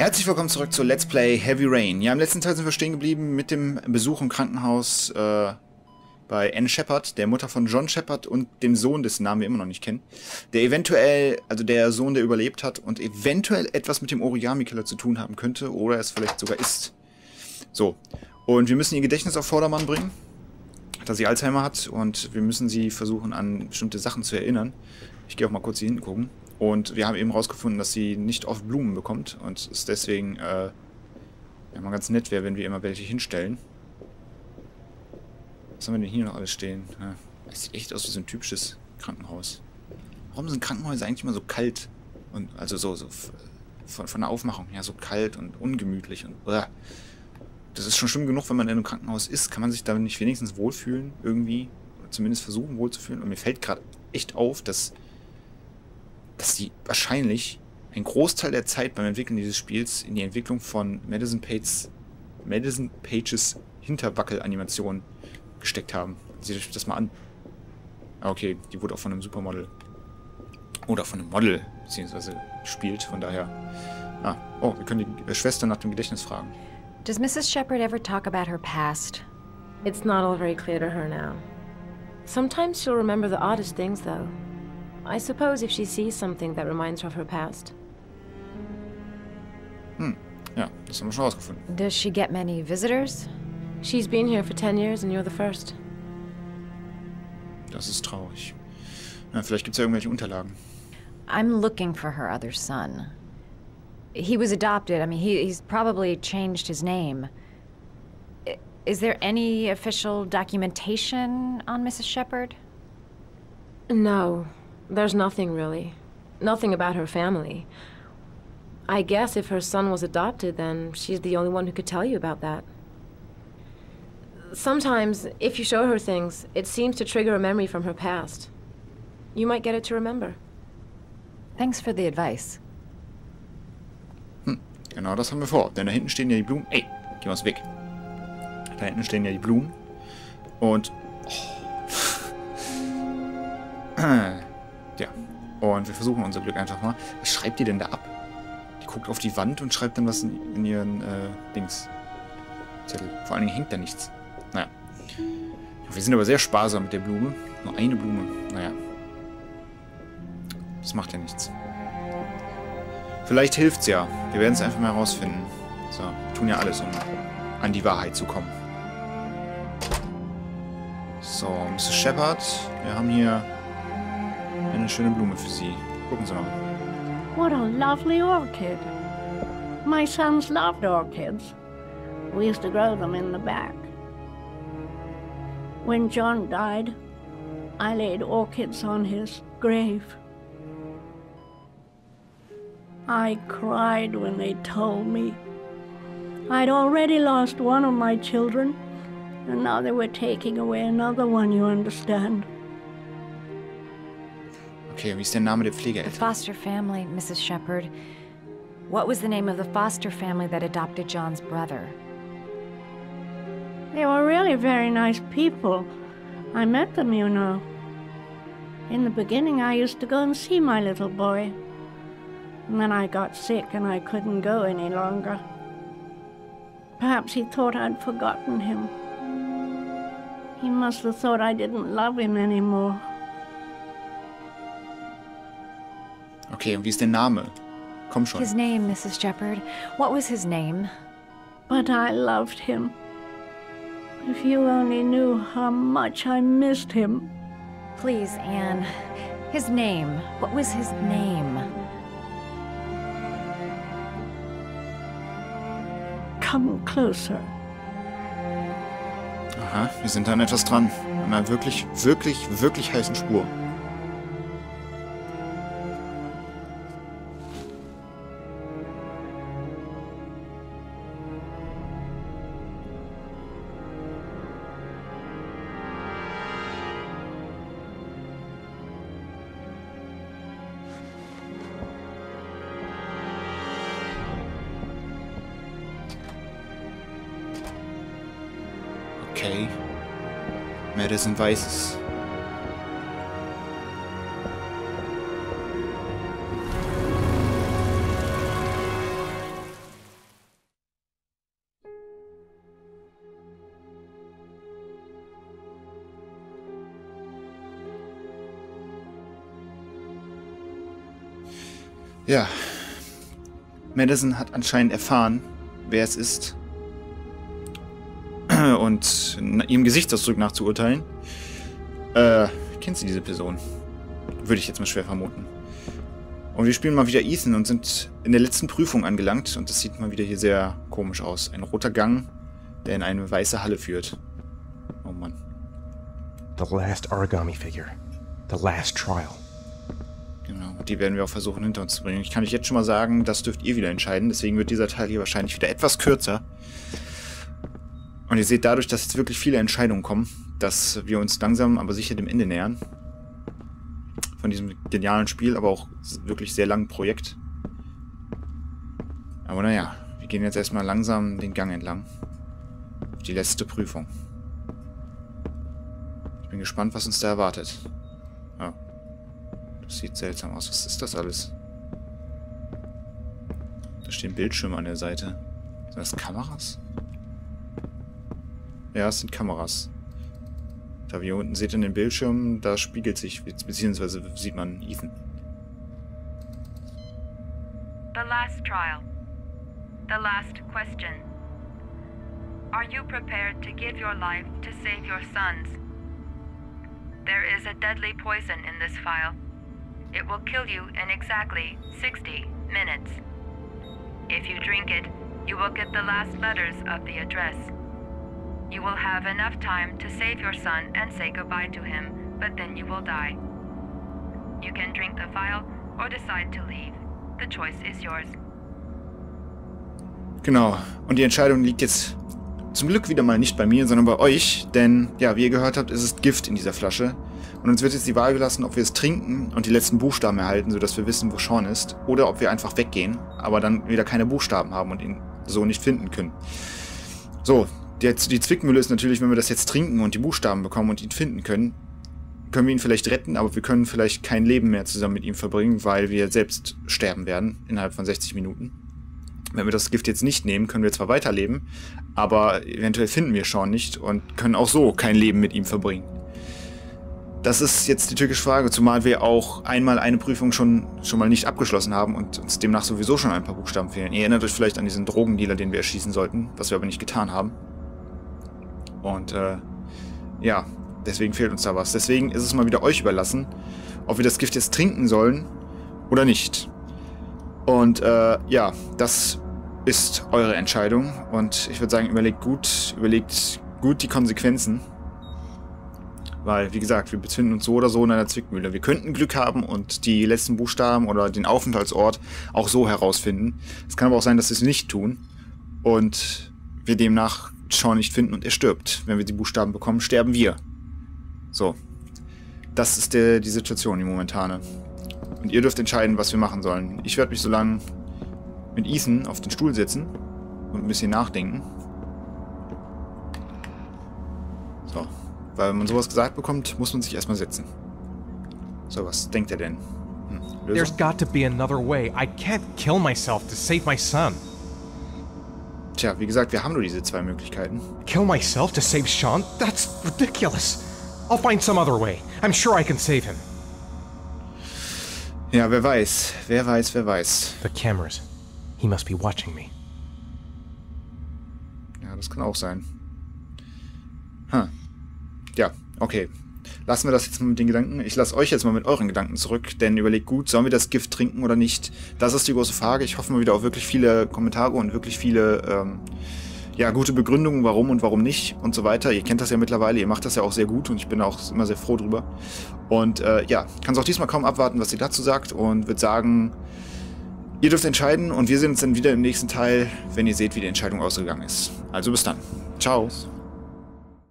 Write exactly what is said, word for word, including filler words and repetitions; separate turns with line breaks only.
Herzlich willkommen zurück zu Let's Play Heavy Rain. Ja, im letzten Teil sind wir stehen geblieben mit dem Besuch im Krankenhaus äh, bei Anne Shepard, der Mutter von John Shepard und dem Sohn, dessen Namen wir immer noch nicht kennen, der eventuell, also der Sohn, der überlebt hat und eventuell etwas mit dem Origami-Killer zu tun haben könnte oder es vielleicht sogar ist. So, und wir müssen ihr Gedächtnis auf Vordermann bringen, da sie Alzheimer hat, und wir müssen sie versuchen, an bestimmte Sachen zu erinnern. Ich gehe auch mal kurz hier hinten gucken. Und wir haben eben rausgefunden, dass sie nicht oft Blumen bekommt und es deswegen äh, ja, mal ganz nett wäre, wenn wir immer welche hinstellen. Was haben wir denn hier noch alles stehen? Ja, das sieht echt aus wie so ein typisches Krankenhaus. Warum sind Krankenhäuser eigentlich immer so kalt? Und also so, so von, von der Aufmachung her so kalt und ungemütlich und uh. Das ist schon schlimm genug, wenn man in einem Krankenhaus ist. Kann man sich da nicht wenigstens wohlfühlen irgendwie? Oder zumindest versuchen wohlzufühlen? Und mir fällt gerade echt auf, dass dass sie wahrscheinlich einen Großteil der Zeit beim Entwickeln dieses Spiels in die Entwicklung von Madison Pages, Madison Pages Hinterwackel-Animation gesteckt haben. Seht euch das mal an. Okay, die wurde auch von einem Supermodel oder von einem Model beziehungsweise gespielt, von daher. Ah, oh, wir können die Schwester nach dem Gedächtnis fragen.
Does Missus Shepard ever talk about her past?
It's not all very clear to her now. Sometimes she'll remember the oddest things, though. I suppose if she sees something that reminds her of her past.
Hm, ja, das haben wir schon rausgefunden.
Does she get many visitors?
She's been here for ten years and you're the first.
Das ist traurig. Na, vielleicht gibt es ja irgendwelche Unterlagen.
I'm looking for her other son. He was adopted. I mean, he, he's probably changed his name. I- Is there any official documentation on Missus Shepard?
No, there's nothing really. Nothing about her family. I guess if her son was adopted, then she's the only one who could tell you about that. Sometimes, if you show her things, it seems to trigger a memory from her past. You might get it to remember.
Thanks for the advice.
Hm, genau das haben wir vor. Denn da hinten stehen ja die Blumen. Ey, geh mal weg. Da hinten stehen ja die Blumen. Und... Oh. Ja. Und wir versuchen unser Glück einfach mal. Was schreibt die denn da ab? Die guckt auf die Wand und schreibt dann was in, in ihren, äh, Dings. Zettel. Vor allen Dingen hängt da nichts. Naja. Wir sind aber sehr sparsam mit der Blume. Nur eine Blume. Naja. Das macht ja nichts. Vielleicht hilft's ja. Wir werden es einfach mal herausfinden. So, wir tun ja alles, um an die Wahrheit zu kommen. So, Missus Shepard. Wir haben hier eine schöne Blume für Sie. Gucken Sie mal.
What a lovely orchid. My sons loved orchids. We used to grow them in the back. When John died, I laid orchids on his grave. I cried when they told me. I'd already lost one of my children, and now they were taking away another one, you understand.
Okay, wie ist der Name der
The
Pflegeeltern?
foster family, Missus Shepard. What was the name of the foster family that adopted John's brother?
They were really very nice people. I met them, you know. In the beginning, I used to go and see my little boy. And then I got sick and I couldn't go any longer. Perhaps he thought I'd forgotten him. He must have thought I didn't love him anymore.
Okay, und wie ist der Name? Komm schon.
His name, Missus Shepard. What was his name?
But I loved him. If you only knew how much I missed him.
Please, Anne. His name. What was his name?
Come closer.
Aha, wir sind an etwas dran. An einer wirklich, wirklich, wirklich heißen Spur. Okay. Madison weiß es. Ja. Madison hat anscheinend erfahren, wer es ist. Und ihrem Gesichtsausdruck nach zu urteilen. Äh, kennt sie diese Person? Würde ich jetzt mal schwer vermuten. Und wir spielen mal wieder Ethan und sind in der letzten Prüfung angelangt. Und das sieht mal wieder hier sehr komisch aus. Ein roter Gang, der in eine weiße Halle führt. Oh Mann.
The last origami figure. The last trial.
Genau, die werden wir auch versuchen hinter uns zu bringen. Ich kann euch jetzt schon mal sagen, das dürft ihr wieder entscheiden. Deswegen wird dieser Teil hier wahrscheinlich wieder etwas kürzer. Und ihr seht dadurch, dass jetzt wirklich viele Entscheidungen kommen, dass wir uns langsam, aber sicher dem Ende nähern. Von diesem genialen Spiel, aber auch wirklich sehr langen Projekt. Aber naja, wir gehen jetzt erstmal langsam den Gang entlang. Die letzte Prüfung. Ich bin gespannt, was uns da erwartet. Ja. Das sieht seltsam aus. Was ist das alles? Da stehen Bildschirme an der Seite. Sind das Kameras? Ja, es sind Kameras. Da wie ihr unten seht in den Bildschirmen, da spiegelt sich, beziehungsweise sieht man Ethan.
The last trial. The last question. Are you prepared to give your life to save your sons? There is a deadly poison in this vial. It will kill you in exactly sixty minutes. If you drink it, you will get the last letters of the address. You will have enough time to save your son and say goodbye to him, but then you will die. You can drink the vial or decide to leave. The choice is yours.
Genau. Und die Entscheidung liegt jetzt zum Glück wieder mal nicht bei mir, sondern bei euch. Denn, ja, wie ihr gehört habt, ist es Gift in dieser Flasche. Und uns wird jetzt die Wahl gelassen, ob wir es trinken und die letzten Buchstaben erhalten, sodass wir wissen, wo Sean ist. Oder ob wir einfach weggehen, aber dann wieder keine Buchstaben haben und ihn so nicht finden können. So. Die Zwickmühle ist natürlich, wenn wir das jetzt trinken und die Buchstaben bekommen und ihn finden können, können wir ihn vielleicht retten, aber wir können vielleicht kein Leben mehr zusammen mit ihm verbringen, weil wir selbst sterben werden innerhalb von sechzig Minuten. Wenn wir das Gift jetzt nicht nehmen, können wir zwar weiterleben, aber eventuell finden wir Sean nicht und können auch so kein Leben mit ihm verbringen. Das ist jetzt die türkische Frage, zumal wir auch einmal eine Prüfung schon, schon mal nicht abgeschlossen haben und uns demnach sowieso schon ein paar Buchstaben fehlen. Ihr erinnert euch vielleicht an diesen Drogendealer, den wir erschießen sollten, was wir aber nicht getan haben. Und, äh, ja, deswegen fehlt uns da was. Deswegen ist es mal wieder euch überlassen, ob wir das Gift jetzt trinken sollen oder nicht. Und, äh, ja, das ist eure Entscheidung. Und ich würde sagen, überlegt gut, überlegt gut die Konsequenzen. Weil, wie gesagt, wir befinden uns so oder so in einer Zwickmühle. Wir könnten Glück haben und die letzten Buchstaben oder den Aufenthaltsort auch so herausfinden. Es kann aber auch sein, dass wir es nicht tun. Und wir demnach Sean nicht finden und er stirbt. Wenn wir die Buchstaben bekommen, sterben wir. So. Das ist der, die Situation, die momentane. Und ihr dürft entscheiden, was wir machen sollen. Ich werde mich so lange mit Ethan auf den Stuhl setzen und ein bisschen nachdenken. So. Weil wenn man sowas gesagt bekommt, muss man sich erstmal setzen. So, was denkt er denn? Hm, Lösung?
There's got to be another way. I can't kill myself to save my son.
Tja, wie gesagt, wir haben nur diese zwei Möglichkeiten.
Kill myself to save Sean? That's ridiculous. I'll find some other way. I'm sure I can save him.
Ja, wer weiß. Wer weiß, wer weiß.
The cameras. He must be watching me.
Ja, das kann auch sein. Hm. Ja, okay. Lassen wir das jetzt mal mit den Gedanken. Ich lasse euch jetzt mal mit euren Gedanken zurück, denn überlegt gut, sollen wir das Gift trinken oder nicht? Das ist die große Frage. Ich hoffe mal wieder auf wirklich viele Kommentare und wirklich viele ähm, ja, gute Begründungen, warum und warum nicht und so weiter. Ihr kennt das ja mittlerweile, ihr macht das ja auch sehr gut und ich bin auch immer sehr froh drüber. Und äh, ja, kann es auch diesmal kaum abwarten, was ihr dazu sagt und würde sagen, ihr dürft entscheiden und wir sehen uns dann wieder im nächsten Teil, wenn ihr seht, wie die Entscheidung ausgegangen ist. Also bis dann. Ciao.